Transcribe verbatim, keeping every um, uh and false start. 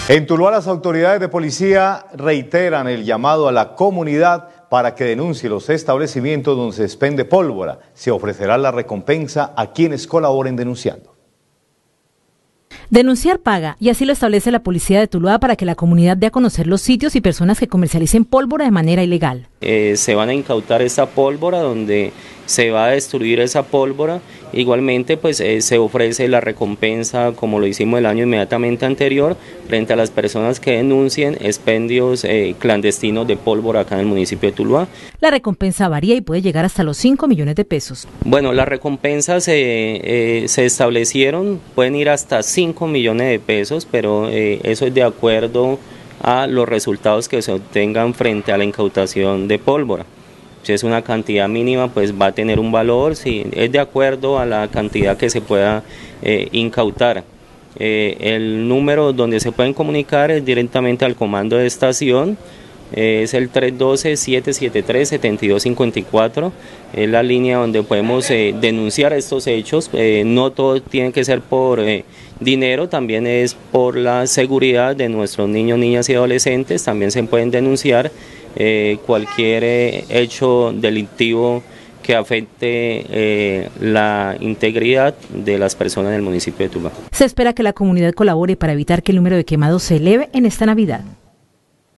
En Tuluá, las autoridades de policía reiteran el llamado a la comunidad para que denuncie los establecimientos donde se expende pólvora. Se ofrecerá la recompensa a quienes colaboren denunciando. Denunciar paga, y así lo establece la policía de Tuluá para que la comunidad dé a conocer los sitios y personas que comercialicen pólvora de manera ilegal. Eh, se van a incautar esta pólvora, donde se va a destruir esa pólvora. Igualmente, pues eh, se ofrece la recompensa, como lo hicimos el año inmediatamente anterior, frente a las personas que denuncien expendios eh, clandestinos de pólvora acá en el municipio de Tuluá. La recompensa varía y puede llegar hasta los cinco millones de pesos. Bueno, las recompensas eh, eh, se establecieron, pueden ir hasta cinco millones de pesos, pero eh, eso es de acuerdo a los resultados que se obtengan frente a la incautación de pólvora. Si es una cantidad mínima, pues va a tener un valor, si es de acuerdo a la cantidad que se pueda eh, incautar. Eh, el número donde se pueden comunicar es directamente al comando de estación, eh, es el tres uno dos, siete siete tres, siete dos cinco cuatro, es la línea donde podemos eh, denunciar estos hechos. Eh, no todo tiene que ser por eh, dinero, también es por la seguridad de nuestros niños, niñas y adolescentes, también se pueden denunciar eh, cualquier eh, hecho delictivo que afecte eh, la integridad de las personas del municipio de Tuluá. Se espera que la comunidad colabore para evitar que el número de quemados se eleve en esta Navidad.